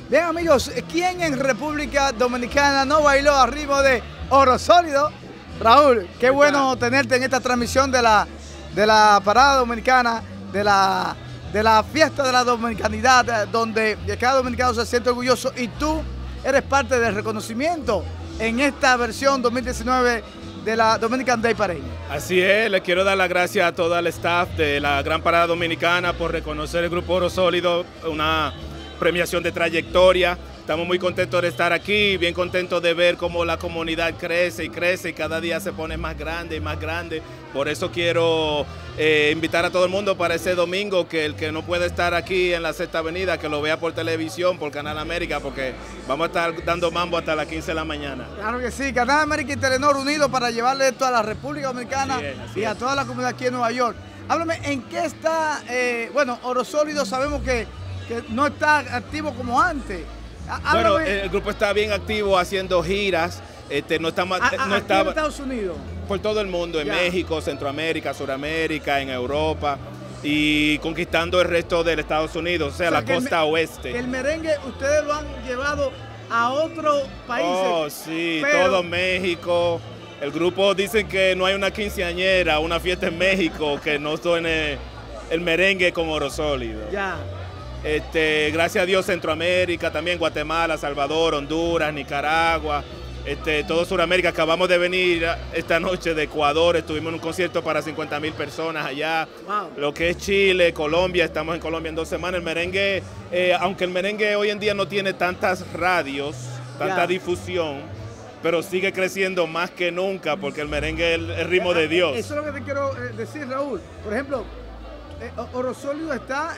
Bien, amigos, ¿quién en República Dominicana no bailó al ritmo de Oro Sólido? Raúl, qué bueno tenerte en esta transmisión de la parada dominicana, de la fiesta de la dominicanidad, donde cada dominicano se siente orgulloso y tú eres parte del reconocimiento en esta versión 2019 de la Dominican Day Parade. Así es, le quiero dar las gracias a todo el staff de la Gran Parada Dominicana por reconocer el Grupo Oro Sólido, una premiación de trayectoria. Estamos muy contentos de estar aquí, bien contentos de ver cómo la comunidad crece y crece y cada día se pone más grande y más grande. Por eso quiero invitar a todo el mundo para ese domingo, que el que no puede estar aquí en la Sexta Avenida, que lo vea por televisión, por Canal América, porque vamos a estar dando mambo hasta las 15 de la mañana. Claro que sí, Canal América y Telenor unidos para llevarle esto a la República Dominicana y a toda la comunidad aquí en Nueva York. Háblame, ¿en qué está, bueno, Oro Sólido sabemos que no está activo como antes? Bueno, el grupo está bien activo haciendo giras. No está en Estados Unidos. Por todo el mundo, en México, Centroamérica, Suramérica, en Europa y conquistando el resto del Estados Unidos, o sea la costa oeste. El merengue ustedes lo han llevado a otros países. Oh, sí, todo México. El grupo dice que no hay una quinceañera, una fiesta en México que no suene el merengue con Oro Sólido. Ya. Gracias a Dios, Centroamérica, también Guatemala, Salvador, Honduras, Nicaragua, todo Sudamérica. Acabamos de venir esta noche de Ecuador, estuvimos en un concierto para 50,000 personas allá. Wow. Lo que es Chile, Colombia, estamos en Colombia en 2 semanas. El merengue, aunque el merengue hoy en día no tiene tantas radios, tanta difusión, pero sigue creciendo más que nunca porque el merengue es el ritmo de Dios. Eso es lo que te quiero decir, Raúl. Por ejemplo, Oro Sólido está,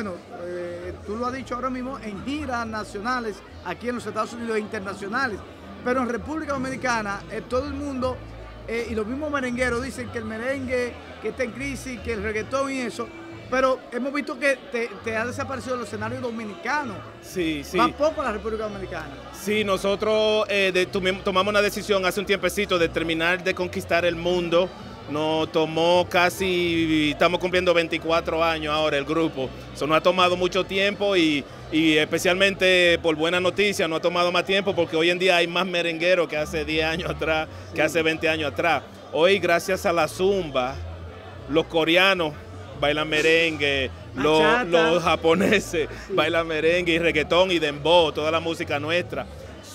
tú lo has dicho ahora mismo, en giras nacionales aquí en los Estados Unidos e internacionales, pero en República Dominicana todo el mundo y los mismos merengueros dicen que el merengue que está en crisis, que el reggaetón y eso, pero hemos visto que te ha desaparecido el escenario dominicano. Sí, sí. Va poco a la República Dominicana. Sí, nosotros tomamos una decisión hace un tiempecito de terminar de conquistar el mundo. Nos tomó casi, estamos cumpliendo 24 años ahora el grupo. Eso nos ha tomado mucho tiempo y especialmente por buena noticia nos ha tomado más tiempo porque hoy en día hay más merengueros que hace 10 años atrás, que hace 20 años atrás. Hoy gracias a la zumba, los coreanos bailan merengue, los japoneses bailan merengue y reggaetón y dembow, toda la música nuestra.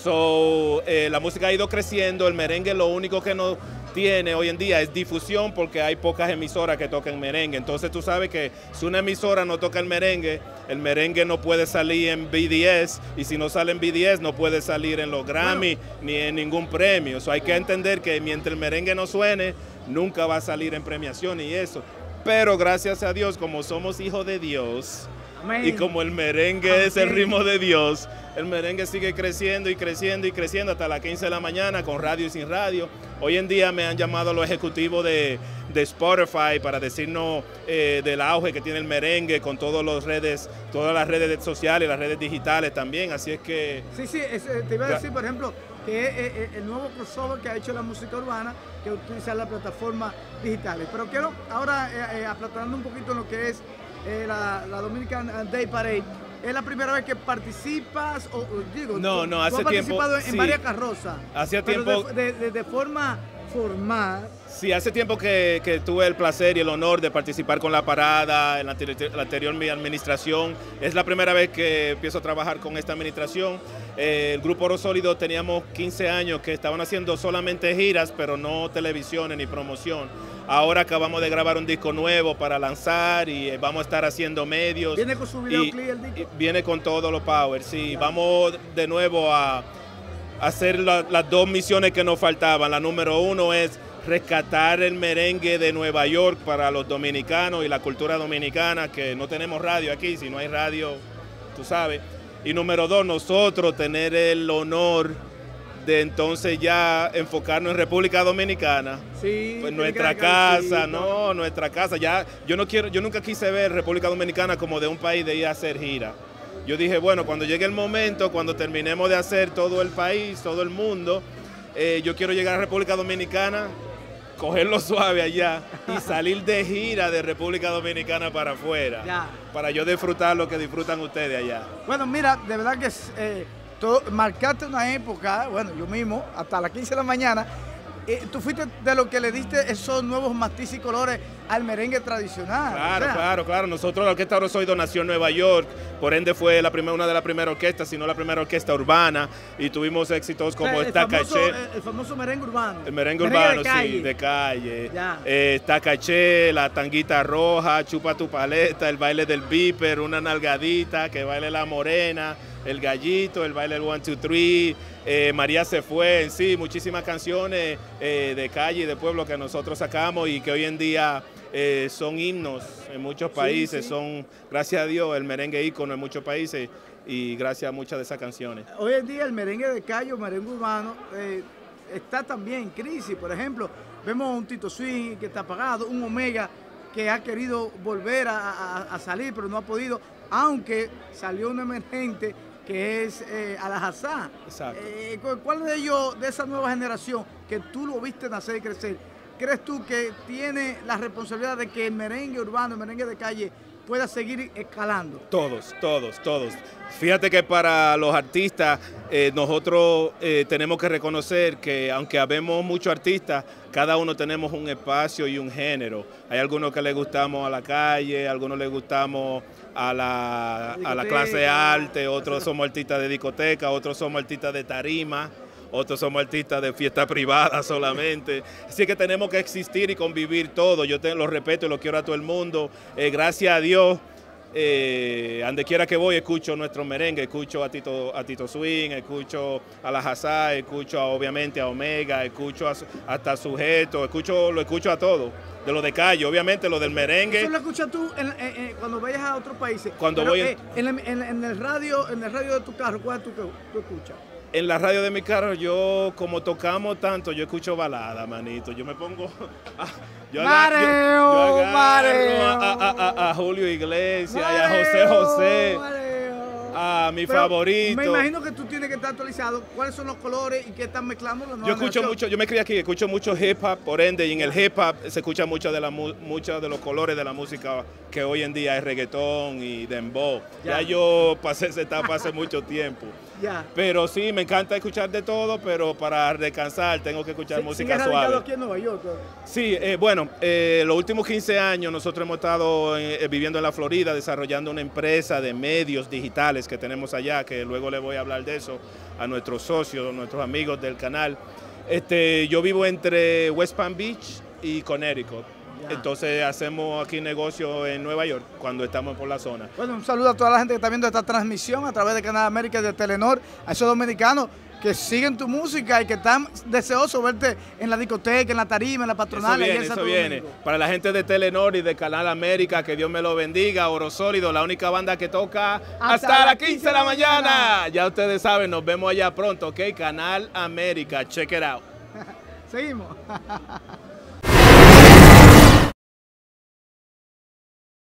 La música ha ido creciendo, el merengue lo único que no tiene hoy en día es difusión porque hay pocas emisoras que tocan merengue. Entonces tú sabes que si una emisora no toca el merengue no puede salir en BDS y si no sale en BDS no puede salir en los Grammy ni en ningún premio. Hay que entender que mientras el merengue no suene, nunca va a salir en premiación y eso. Pero gracias a Dios, como somos hijos de Dios, amén, y como el merengue es el ritmo de Dios, el merengue sigue creciendo y creciendo y creciendo hasta las 15 de la mañana con radio y sin radio. Hoy en día me han llamado los ejecutivos de Spotify para decirnos del auge que tiene el merengue con todas las redes sociales, las redes digitales también, así es que... Sí, te iba a decir, por ejemplo, que el nuevo crossover que ha hecho la música urbana, que utiliza las plataformas digitales. Pero quiero ahora, aplatando un poquito en lo que es la Dominican Day Parade. ¿Es la primera vez que participas? No, hace tiempo. ¿Tú has participado en varias carrozas? Hacía tiempo. De forma formal. Sí, hace tiempo que tuve el placer y el honor de participar con la parada en la anterior administración. Es la primera vez que empiezo a trabajar con esta administración. El Grupo Oro Sólido teníamos 15 años que estaban haciendo solamente giras, pero no televisiones ni promoción. Ahora acabamos de grabar un disco nuevo para lanzar y vamos a estar haciendo medios. ¿Viene con su videoclip el disco? Viene con todos los power, sí. Claro. Vamos de nuevo a hacer las 2 misiones que nos faltaban. La número 1 es rescatar el merengue de Nueva York para los dominicanos y la cultura dominicana, que no tenemos radio aquí, si no hay radio, tú sabes. Y número 2, nosotros tener el honor de entonces ya enfocarnos en República Dominicana. Sí, pues nuestra casa, nuestra casa. Ya, yo nunca quise ver República Dominicana como de un país de ir a hacer gira. Yo dije, bueno, cuando llegue el momento, cuando terminemos de hacer todo el país, todo el mundo, yo quiero llegar a República Dominicana cogerlo suave allá y salir de gira de República Dominicana para afuera, para yo disfrutar lo que disfrutan ustedes allá. Bueno, mira, de verdad que marcaste una época, bueno, yo mismo, hasta las 15 de la mañana, tú fuiste de lo que le diste esos nuevos matices y colores al merengue tradicional. Claro, claro. Nosotros, la Orquesta Orozoido nació en Nueva York, por ende fue una de las primeras orquestas, sino la primera orquesta urbana, y tuvimos éxitos como Está Caché. El famoso merengue urbano. El merengue urbano, sí, de calle. Está Caché, la tanguita roja, Chupa tu paleta, el baile del viper, una nalgadita, que baile la morena, el gallito, el baile del 1, 2, 3, María se fue, en sí, muchísimas canciones de calle y de pueblo que nosotros sacamos y que hoy en día son himnos en muchos países, son, gracias a Dios, el merengue ícono en muchos países y gracias a muchas de esas canciones. Hoy en día el merengue de calle, el merengue urbano, está también en crisis. Por ejemplo, vemos un Tito Swing que está apagado, un Omega que ha querido volver a salir, pero no ha podido, aunque salió un emergente que es Alajazá. Exacto. ¿Cuál de ellos, de esa nueva generación, que tú lo viste nacer y crecer, crees tú que tiene la responsabilidad de que el merengue urbano, el merengue de calle, pueda seguir escalando? Todos. Fíjate que para los artistas, nosotros tenemos que reconocer que aunque habemos muchos artistas, cada uno tenemos un espacio y un género. Hay algunos que les gustamos a la calle, algunos les gustamos a la clase arte, otros somos artistas de discoteca, otros somos artistas de tarima, otros somos artistas de fiesta privada solamente. Así que tenemos que existir y convivir todos. Yo lo respeto y lo quiero a todo el mundo. Gracias a Dios, donde quiera que voy, escucho nuestro merengue, escucho a Tito Swing, escucho a la Hazá, escucho obviamente a Omega, escucho hasta Sujeto, lo escucho a todo. De lo de calle, obviamente lo del merengue. ¿Eso lo escuchas tú cuando vayas a otros países? Cuando voy en el radio de tu carro, ¿cuál tú escuchas? En la radio de mi carro, yo, como tocamos tanto, yo escucho balada, manito. Yo me pongo... yo agarro a Julio Iglesias y a José. A mi favorito. Me imagino que tú tienes que estar actualizado. ¿Cuáles son los colores y qué están mezclando? Yo escucho mucho, yo me crié aquí, escucho mucho hip hop, por ende, y en el hip hop se escucha muchos de los colores de la música que hoy en día es reggaetón y dembow. Ya yo pasé esa etapa hace mucho tiempo. Pero sí, me encanta escuchar de todo, pero para descansar tengo que escuchar música suave. ¿Sigues radicado aquí en Nueva York? Sí, bueno, los últimos 15 años nosotros hemos estado viviendo en la Florida, desarrollando una empresa de medios digitales que tenemos allá, que luego le voy a hablar de eso a nuestros socios, a nuestros amigos del canal. Yo vivo entre West Palm Beach y Connecticut. Entonces hacemos aquí negocio en Nueva York cuando estamos por la zona. Bueno, un saludo a toda la gente que está viendo esta transmisión a través de Canal América y de Telenor, a esos dominicanos que siguen tu música y que están deseosos de verte en la discoteca, en la tarima, en la patronal. Eso viene. Para la gente de Telenor y de Canal América, que Dios me lo bendiga. Orosólido, la única banda que toca hasta las 15 de la mañana. Ya ustedes saben, nos vemos allá pronto, ¿ok? Canal América, check it out. Seguimos.